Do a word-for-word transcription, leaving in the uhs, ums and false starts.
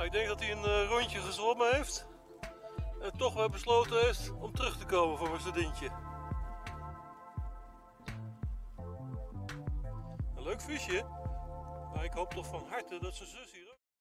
Nou, ik denk dat hij een uh, rondje gezwommen heeft en toch wel besloten heeft om terug te komen voor een sardintje. Een leuk visje, maar ik hoop toch van harte dat zijn zus hier ook...